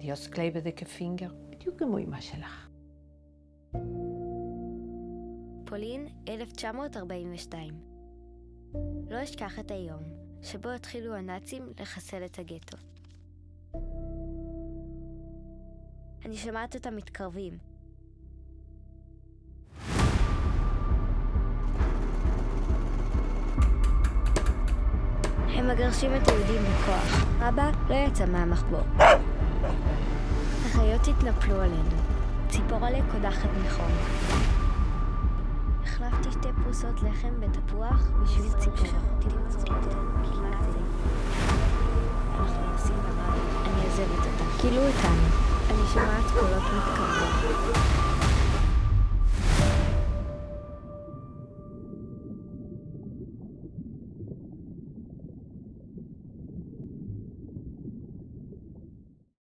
Dios klebe de כפינגר, בדיוק כמו אמא שלך. פולין, 1942. לא אשכח את היום שבו התחילו הנאצים לחסל את הגטו. אני שמעת אותם מתקרבים. הם מגרשים את היהודים בכוח. אבא לא יצא מהמחבור. החיות התנפלו עלינו. ציפור עלי קודחת מחום. החלפתי 2 פרוסות לחם בתפוח בשביל ציפור. אנחנו נוסעים בבית. אני עוזבת אותה. כאילו איתנו. אני שומעת קולות מתקרבים.